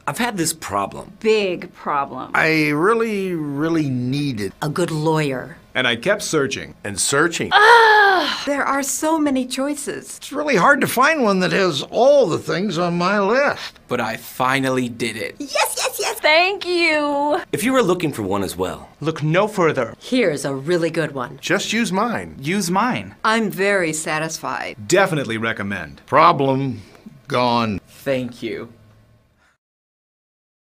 I've had this problem. Big problem. I really needed A good lawyer. And I kept searching. and searching. There are so many choices. It's really hard to find one that has all the things on my list. But I finally did it. Yes, yes, yes. Thank you. If you were looking for one as well, Look no further. Here's a really good one. Just use mine. Use mine. I'm very satisfied. Definitely recommend. Problem gone. Thank you.